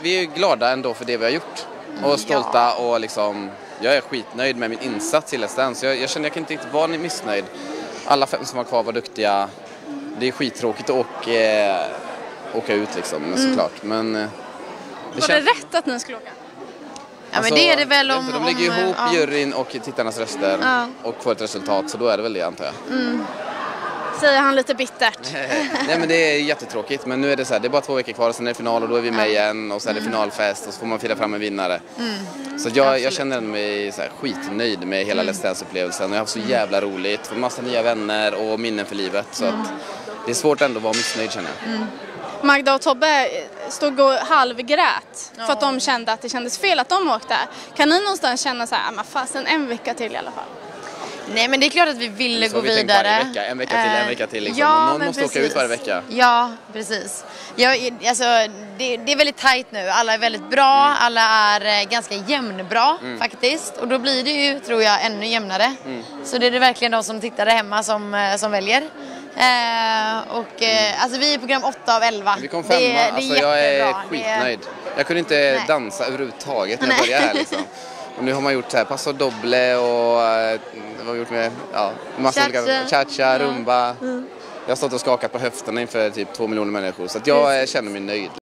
Vi är glada ändå för det vi har gjort. Och stolta och liksom, jag är skitnöjd med min insats i Let's Dance. Jag känner jag kan inte riktigt vara missnöjd. Alla 5 som var kvar var duktiga. Det är skittråkigt att åka ut liksom, såklart. Men var det rätt att ni skulle åka? Ja, men det är det väl om... De lägger ihop juryn och tittarnas röster och får ett resultat, så då är det väl det, antar jag. Säger han lite bittert. Nej, men det är jättetråkigt, men nu är det så här, det är bara 2 veckor kvar och sen är det final och då är vi med igen och så är det finalfest och så får man fira fram en vinnare. Så jag känner mig så här skitnöjd med hela Let's Dance-upplevelsen och jag har haft så jävla roligt, fått massa nya vänner och minnen för livet, så att det är svårt ändå att vara missnöjd, känner jag. Magda och Tobbe stod och halvgrät för att de kände att det kändes fel att de åkte. Kan ni någonstans känna så här, men fasen en vecka till i alla fall? Nej, men det är klart att vi ville gå vidare. En vecka till liksom. Ja, någon måste åka ut varje vecka. Ja, precis. Alltså, det är väldigt tajt nu. Alla är väldigt bra, alla är ganska jämnbra faktiskt. Och då blir det ju, tror jag, ännu jämnare. Så det är verkligen de som tittar där hemma som väljer. Alltså vi är program 8 av 11. Vi kom 5, alltså jag är skitnöjd. Jag kunde inte dansa överhuvudtaget när jag började här liksom. Och nu har man gjort så här passo doble och vad har vi gjort med massa olika cha-cha, rumba. Jag har stått och skakat på höfterna inför typ 2 miljoner människor, så att jag känner mig nöjd.